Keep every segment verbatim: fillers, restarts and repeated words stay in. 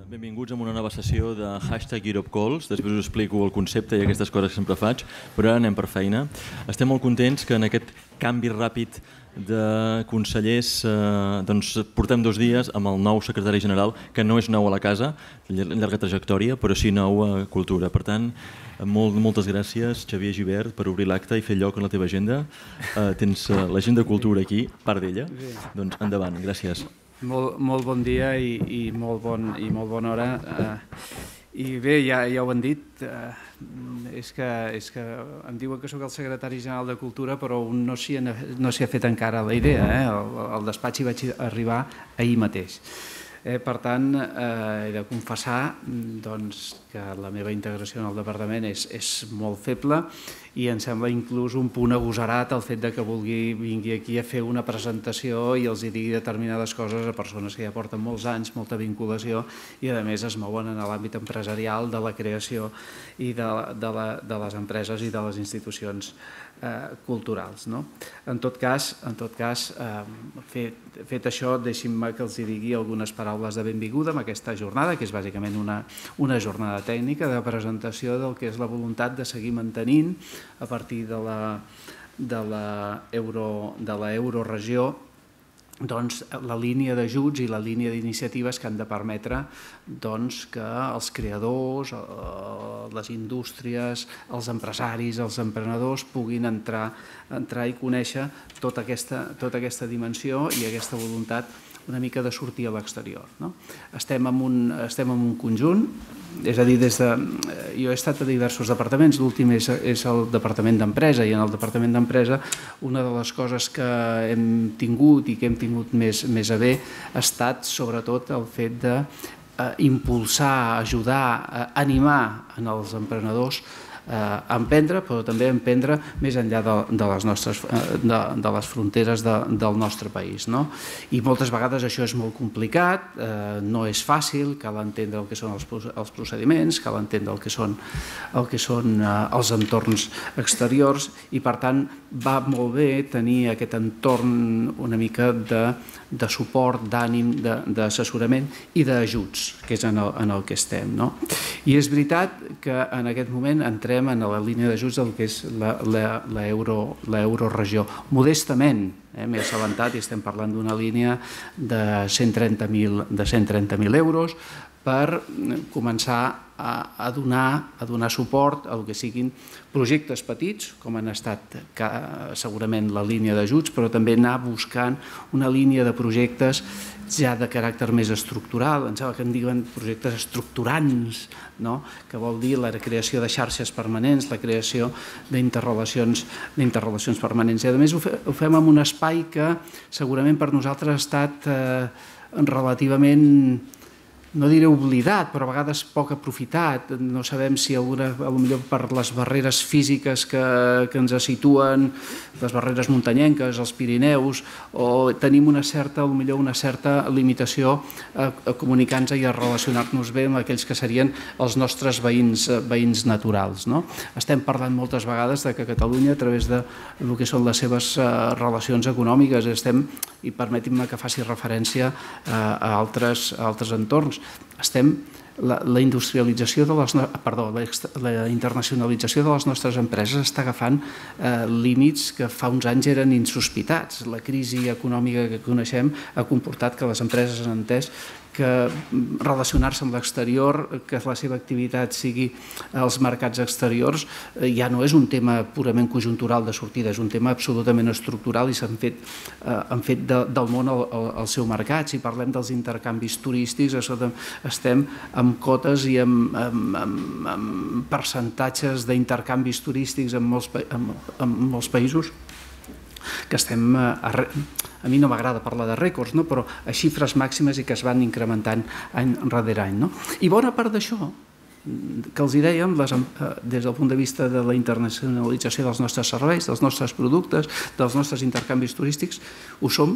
Benvinguts a una nova sessió de Hashtag Europe Calls. Després us explico el concepte i aquestes coses que sempre faig, però ara anem per feina. Estem molt contents que en aquest canvi ràpid de consellers eh, doncs portem dos dies amb el nou secretari general, que no és nou a la casa, llarga trajectòria, però sí nou a Cultura. Per tant, molt, moltes gràcies, Xavier Gibert, per obrir l'acte i fer lloc en la teva agenda. Eh, tens eh, l'agenda Cultura aquí, part d'ella. Doncs endavant, gràcies. Molt, molt bon dia i, i, molt bon, i molt bona hora. Uh, I bé, ja, ja ho han dit, uh, és, que, és que em diuen que sóc el secretari general de Cultura, però un no s'hi ha, no s'hi ha fet encara la idea. Eh? El, el despatx hi vaig arribar ahir mateix. Eh, per tant, eh, he de confessar doncs, que la meva integració en el departament és, és molt feble i em sembla inclús un punt agosarat el fet de que vulgui vingui aquí a fer una presentació i els hi digui determinades coses a persones que ja porten molts anys, molta vinculació i a més es mouen en l'àmbit empresarial de la creació i de, de, la, de les empreses i de les institucions eh, culturals. No? En tot cas, en tot cas eh, fet, fet això, deixin-me que els hi digui algunes paraules de benvinguda en aquesta jornada, que és bàsicament una, una jornada tècnica de presentació del que és la voluntat de seguir mantenint a partir de la, de la, euro, de la euroregió doncs, la línia d'ajuts i la línia d'iniciatives que han de permetre doncs, que els creadors, les indústries, els empresaris, els emprenedors puguin entrar, entrar i conèixer tota aquesta, tota aquesta dimensió i aquesta voluntat una mica de sortir a l'exterior. No? Estem, en un, estem en un conjunt, és a dir, des de, jo he estat a diversos departaments, l'últim és, és el Departament d'Empresa i en el Departament d'Empresa una de les coses que hem tingut i que hem tingut més, més a bé ha estat sobretot el fet de eh, impulsar, ajudar, eh, animar en els emprenedors a emprendre, però també a emprendre més enllà de, de, les, nostres, de, de les fronteres de, del nostre país. No? I moltes vegades això és molt complicat, eh, no és fàcil, cal entendre el que són els, els procediments, cal entendre el que són, el que són eh, els entorns exteriors i per tant va molt bé tenir aquest entorn una mica de, de suport, d'ànim, d'assessorament i d'ajuts, que és en el, en el que estem. No? I és veritat que en aquest moment entrem en la línia d'ajuts del que és l'euroregió. Modestament, eh, m'he assabentat i estem parlant d'una línia de cent trenta mil euros per començar a, a, donar, a donar suport al que siguin projectes petits, com han estat que, segurament la línia d'ajuts, però també anar buscant una línia de projectes ja de caràcter més estructural, em sembla que en diuen projectes estructurants, no? Que vol dir la creació de xarxes permanents, la creació d'interrelacions d'interrelacions permanents. I a més ho, fe, ho fem en un espai que segurament per nosaltres ha estat eh, relativament, no diré oblidat, però a vegades poc aprofitat. No sabem si alguna, potser per les barreres físiques que, que ens situen, les barreres muntanyenques, els Pirineus, o tenim una certa, potser una certa limitació a, a comunicar-nos i a relacionar-nos bé amb aquells que serien els nostres veïns, veïns naturals. No? Estem parlant moltes vegades de que Catalunya, a través de el que són les seves uh, relacions econòmiques, estem, i permetin-me que faci referència uh, a, altres, a altres entorns, estem la, la industrialització de les, perdó, la, la internacionalització de les nostres empreses està agafant eh, límits que fa uns anys eren insospitats. La crisi econòmica que coneixem ha comportat que les empreses han entès que relacionar-se amb l'exterior, que la seva activitat sigui als mercats exteriors, ja no és un tema purament conjuntural de sortida, és un tema absolutament estructural i s'han fet, eh, han fet de, del món el, el, el seu mercat. Si parlem dels intercanvis turístics, estem amb cotes i amb, amb, amb, amb percentatges d'intercanvis turístics en molts, en, en molts països que estem, a, a mi no m'agrada parlar de rècords, no? Però a xifres màximes i que es van incrementant any rere any. No? I bona part d'això, que els hi dèiem, les, des del punt de vista de la internacionalització dels nostres serveis, dels nostres productes, dels nostres intercanvis turístics, ho som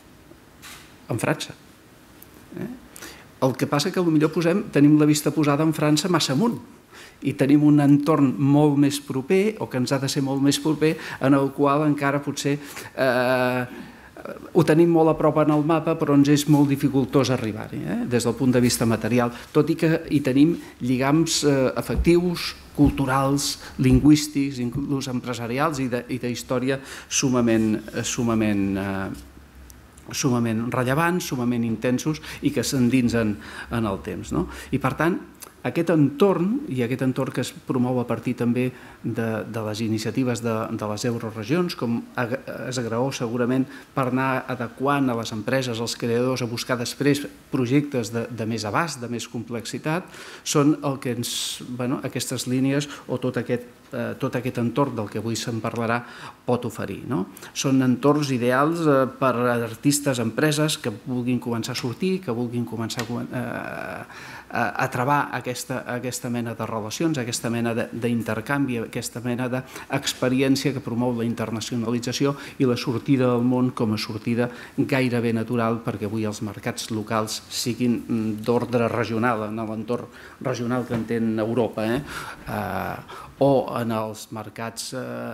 en França. Eh? El que passa que potser posem, tenim la vista posada en França massa amunt, i tenim un entorn molt més proper, o que ens ha de ser molt més proper, en el qual encara potser eh, ho tenim molt a prop en el mapa, però ens és molt dificultós arribar-hi, eh? Des del punt de vista material, tot i que hi tenim lligams eh, afectius, culturals, lingüístics, inclús empresarials i d'història sumament, sumament, eh, sumament rellevants, sumament intensos i que s'endinsen en el temps, no? I per tant, aquest entorn, i aquest entorn que es promou a partir també de, de les iniciatives de, de les euroregions, com es graó segurament per anar adequant a les empreses, als creadors, a buscar després projectes de, de més abast, de més complexitat, són el que ens, bueno, aquestes línies o tot aquest, eh, tot aquest entorn del que avui se'n parlarà pot oferir, no? Són entorns ideals eh, per a artistes, empreses que vulguin començar a sortir, que vulguin començar a, eh, a, a travar aquesta, aquesta mena de relacions, aquesta mena d'intercanvi, aquesta mena d'experiència que promou la internacionalització i la sortida del món com a sortida gairebé natural perquè avui els mercats locals siguin d'ordre regional, en l'entorn regional que entén Europa, eh? Eh, o en els mercats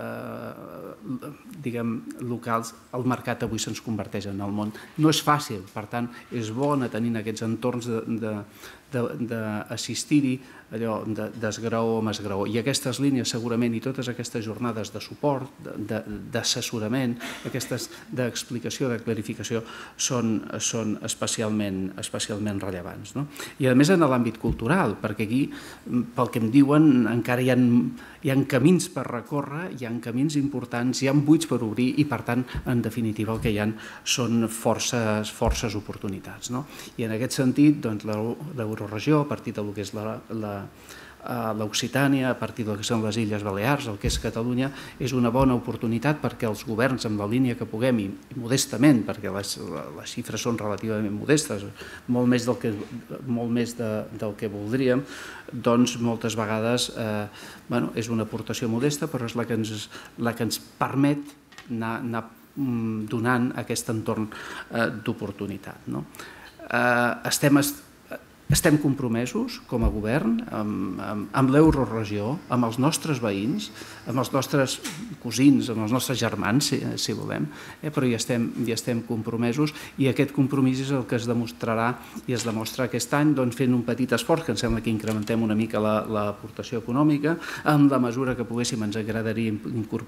eh, diguem, locals, el mercat avui se'ns converteix en el món. No és fàcil, per tant, és bo anar tenint aquests entorns d'assistir-hi, allò d'esgraó amb esgraó. I aquestes línies segurament i totes aquestes jornades de suport, d'assessorament, aquestes d'explicació, de clarificació, són, són especialment, especialment rellevants, no? I a més en l'àmbit cultural, perquè aquí, pel que em diuen, encara hi ha, hi ha camins per recórrer, hi ha camins importants, hi ha buits per obrir i, per tant, en definitiva, el que hi ha són forces, forces oportunitats, no? I en aquest sentit, doncs, l'euroregió, a partir del que és la, la l'Occitània, a partir del que són les Illes Balears, el que és Catalunya, és una bona oportunitat perquè els governs, amb la línia que puguem, i modestament, perquè les, les xifres són relativament modestes, molt més del que, molt més de, del que voldríem, doncs moltes vegades eh, bueno, és una aportació modesta, però és la que ens, la que ens permet anar, anar donant aquest entorn eh, d'oportunitat, no? Eh, estem... Estem compromesos, com a govern, amb, amb, amb l'euroregió, amb els nostres veïns, amb els nostres cosins, amb els nostres germans, si, si volem, eh? Però hi estem, hi estem compromesos i aquest compromís és el que es demostrarà i es demostra aquest any doncs, fent un petit esforç, que em sembla que incrementem una mica l'aportació econòmica, en la mesura que poguéssim ens agradaria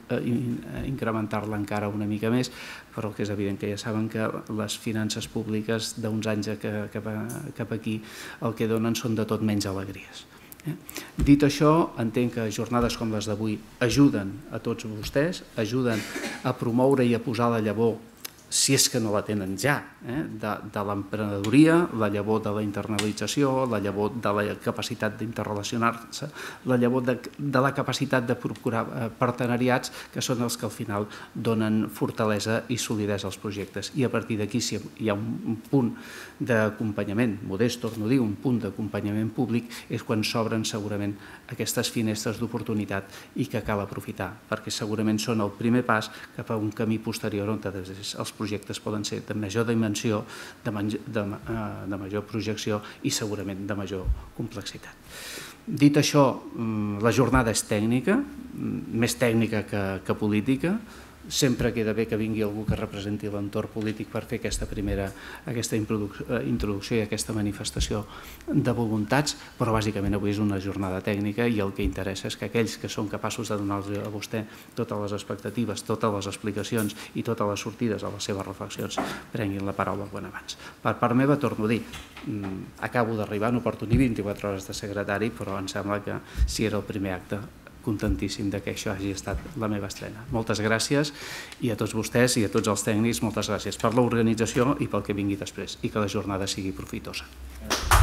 incrementar-la encara una mica més, però que és evident que ja saben que les finances públiques d'uns anys cap, cap aquí el que donen són de tot menys alegries. Dit això, entenc que jornades com les d'avui ajuden a tots vostès, ajuden a promoure i a posar la llavor, si és que no la tenen ja, eh? de, de l'emprenedoria, la llavor de la internalització, la llavor de la capacitat d'interrelacionar-se, la llavor de, de la capacitat de procurar partenariats que són els que al final donen fortalesa i solidesa als projectes. I a partir d'aquí, si hi ha un punt d'acompanyament, modest, torno a dir, un punt d'acompanyament públic, és quan s'obren segurament aquestes finestres d'oportunitat i que cal aprofitar, perquè segurament són el primer pas cap a un camí posterior on els projectes poden ser de major dimensió, de, de, de major projecció i segurament de major complexitat. Dit això, la jornada és tècnica, més tècnica que, que política. Sempre queda bé que vingui algú que representi l'entorn polític per fer aquesta primera aquesta introducció i aquesta manifestació de voluntats, però bàsicament avui és una jornada tècnica i el que interessa és que aquells que són capaços de donar a vostè totes les expectatives, totes les explicacions i totes les sortides a les seves reflexions prenguin la paraula quan abans. Per part meva, torno a dir, acabo d'arribar, no porto ni vint-i-quatre hores de secretari, però em sembla que si era el primer acte contentíssim que això hagi estat la meva estrena. Moltes gràcies i a tots vostès i a tots els tècnics, moltes gràcies per l'organització i pel que vingui després i que la jornada sigui profitosa.